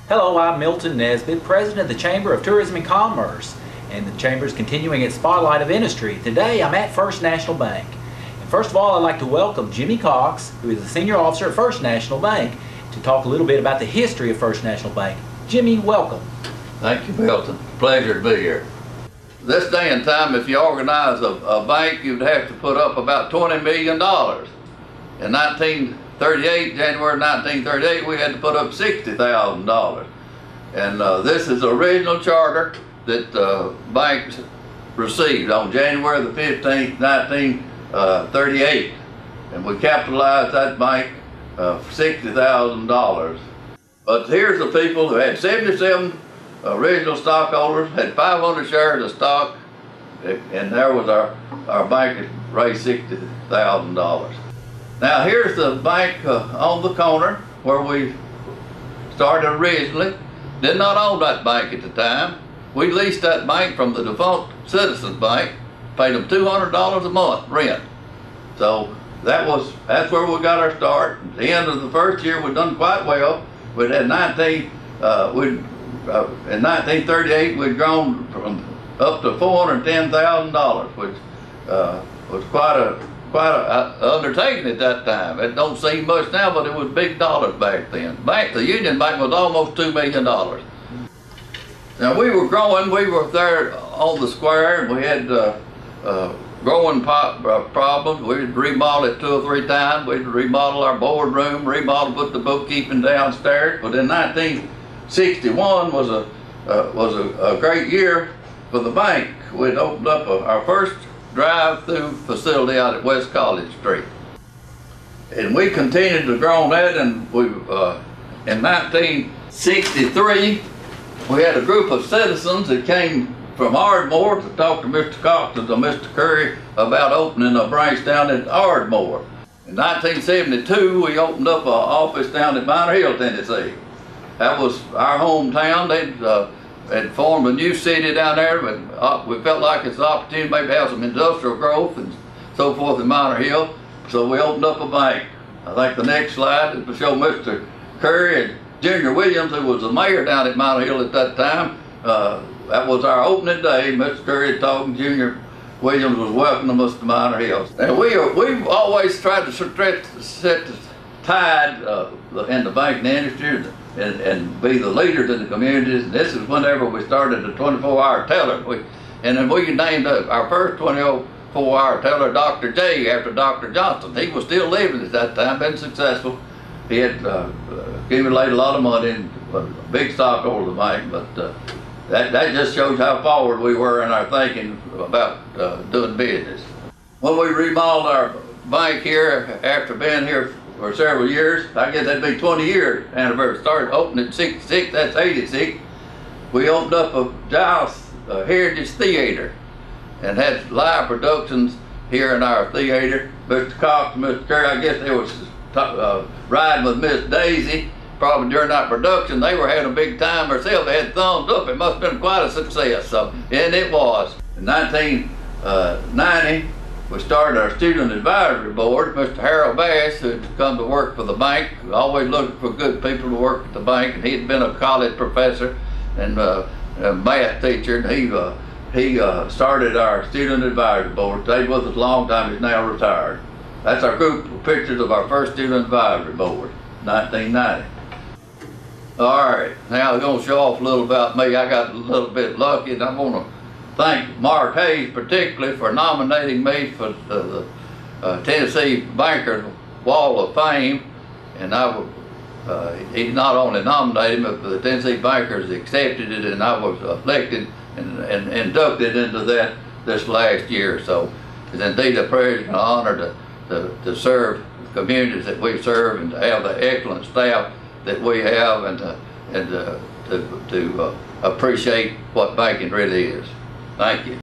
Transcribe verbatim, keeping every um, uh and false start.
Hello, I'm Milton Nesbitt, President of the Chamber of Tourism and Commerce, and the Chamber is continuing its Spotlight of Industry. Today I'm at First National Bank. And first of all, I'd like to welcome Jimmy Cox, who is the Senior Officer at First National Bank, to talk a little bit about the history of First National Bank. Jimmy, welcome. Thank you, Milton. Pleasure to be here. This day and time, if you organize a, a bank, you'd have to put up about twenty million dollars. In nineteen thirty-eight, January nineteen thirty-eight, we had to put up sixty thousand dollars. And uh, this is the original charter that uh, banks received on January the fifteenth, nineteen thirty-eight. And we capitalized that bank uh, for sixty thousand dollars. But here's the people who had seventy-seven original stockholders, had five hundred shares of stock, and there was our, our bank that raised sixty thousand dollars. Now here's the bank uh, on the corner where we started originally. Did not own that bank at the time. We leased that bank from the defunct Citizens Bank, paid them two hundred dollars a month rent. So that was, that's where we got our start. At the end of the first year, we'd done quite well. We'd had nineteen, uh, we'd, uh, in nineteen thirty-eight, we'd grown from up to four hundred ten thousand dollars, which uh, was quite a quite a undertaking at that time. It don't seem much now, but it was big dollars back then. Bank, the Union Bank was almost two million dollars. Now we were growing, we were there on the square, and we had uh, uh, growing pop, uh, problems. We'd remodel it two or three times. We'd remodel our boardroom, remodel, put the bookkeeping downstairs. But in nineteen sixty-one was a uh, was a, a great year for the bank. We'd opened up a, our first drive-through facility out at West College Street. And we continued to grow on that, and we, uh, in nineteen sixty-three, we had a group of citizens that came from Ardmore to talk to Mister Cox and to Mister Curry about opening a branch down at Ardmore. In nineteen seventy-two, we opened up an office down at Minor Hill, Tennessee. That was our hometown. They'd uh, had formed a new city down there, but uh, we felt like it's an opportunity maybe to have some industrial growth and so forth in Minor Hill. So we opened up a bank. I think the next slide is to show Mister Curry and Junior Williams, who was the mayor down at Minor Hill at that time. Uh, that was our opening day. Mister Curry talking, Junior Williams was welcoming us to Minor Hill. And we are, we've always tried to set the tide uh, in the banking industry and, and be the leaders in the communities. And this is whenever we started the twenty-four hour teller. We, and then we named uh, our first twenty-four hour teller Doctor J after Doctor Johnson. He was still living at that time, been successful. He had uh, accumulated a lot of money and a big stockholder of the bank, but uh, that, that just shows how forward we were in our thinking about uh, doing business. When we remodeled our bank here, after being here for several years, I guess that'd be twenty years anniversary. Started opening in sixty-six, that's eighty-six. We opened up a Giles uh, Heritage Theater and had live productions here in our theater. Mister Cox and Mister Curry, I guess they was uh, riding with Miss Daisy. Probably during that production, they were having a big time themselves. They had thumbs up. It must have been quite a success. So, and it was. In nineteen ninety, we started our student advisory board. Mister Harold Bass, who had come to work for the bank, always looking for good people to work at the bank, and he had been a college professor and uh, a math teacher, and he uh, he uh, started our student advisory board. Stayed with us a long time. He's now retired. That's our group of pictures of our first student advisory board, nineteen ninety. All right, now I'm going to show off a little about me. I got a little bit lucky, and I want to thank Mark Hayes particularly for nominating me for the, the uh, Tennessee Bankers Wall of Fame. And I was, uh, he not only nominated me, but the Tennessee Bankers accepted it, and I was elected and, and inducted into that this last year. So it's indeed a privilege and an honor to, to, to serve the communities that we serve and to have the excellent staff that we have, and to, and to, to, to uh, appreciate what banking really is. Thank you.